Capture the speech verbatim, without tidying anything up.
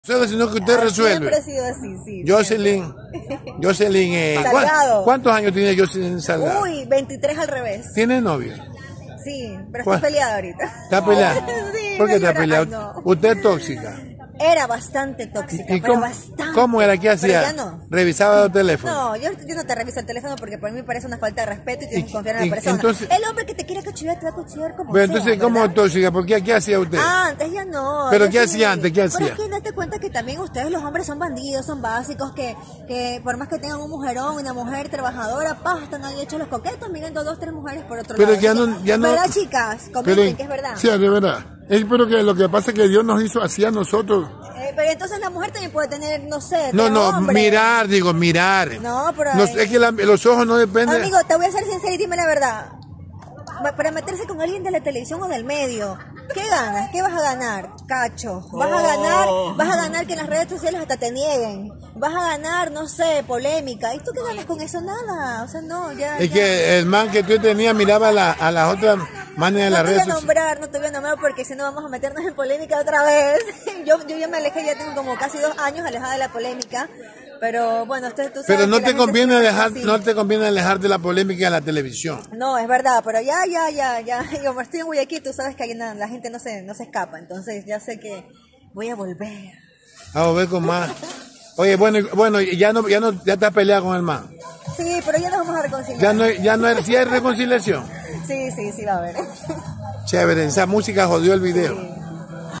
Solo sino que usted resuelve. Siempre ha sido así, sí. Jocelyn, Jocelyn, eh, Salgado. ¿cuántos años tiene Jocelyn Salgado? Uy, veintitrés al revés. ¿Tiene novio? Sí, pero ¿Cuál? estoy peleada ahorita. ¿Está peleada? Sí, ¿Por qué está llora- peleada? Ay, no. ¿Usted es tóxica? Era bastante tóxica, ¿Y pero cómo, bastante. cómo era? ¿Qué Pero hacía? ya no. ¿Revisaba los teléfonos? No, yo, yo no te reviso el teléfono porque por mí me parece una falta de respeto y tienes Y- que confiar en y- la persona. entonces- el hombre que te quiere cuchillar te va a cuchillar como Pero sea, entonces, ¿cómo ¿verdad? tóxica? ¿Por qué? ¿Qué hacía usted? Ah, antes ya no. ¿Pero yo qué sí. hacía antes? ¿Qué Pero hacía? es que date cuenta que también ustedes los hombres son bandidos, son básicos, que, que por más que tengan un mujerón, una mujer trabajadora, pa, están ahí hechos los coquetos mirando dos, tres mujeres por otro Pero lado. ya Así no- que, ya no- ¿verdad, chicas? Comenten Pero, que es verdad. sí, de verdad. Es pero que lo que pasa es que Dios nos hizo así a nosotros. Eh, pero entonces la mujer también puede tener, no sé, No, tres no, hombres. mirar, digo, mirar. No, pero... No, es que la- los ojos no dependen. Amigo, te voy a ser sincera y dime la verdad. Ma- Para meterse con alguien de la televisión o del medio, ¿qué ganas? ¿Qué vas a ganar? Cacho. Vas a ganar, vas a ganar que en las redes sociales hasta te nieguen. Vas a ganar, no sé, polémica. ¿Y tú qué ganas con eso? Nada. O sea, no, ya. Es ya. que el man que tú tenías miraba a, la- a las otras manes de No las te voy redes a sociales. nombrar, no te voy a nombrar porque si no vamos a meternos en polémica otra vez. Yo, yo ya me alejé, ya tengo como casi dos años alejada de la polémica. Pero bueno, usted, tú sabes Pero no que la te gente conviene siempre es dejar, así. no te conviene alejar de la polémica de la televisión. No, es verdad, pero ya, ya, ya, ya. Y como estoy en Guayaquil, tú sabes que ahí na- la gente no se, no se escapa. Entonces ya sé que voy a volver. Vamos a ver con más. Oye, bueno, y- bueno, y ya no, ya no, ya te has peleado con el man. Sí, pero ya nos vamos a reconciliar. Ya no, ya no hay, si hay reconciliación. Sí, sí, sí va a haber. Chévere, esa música jodió el video. Sí.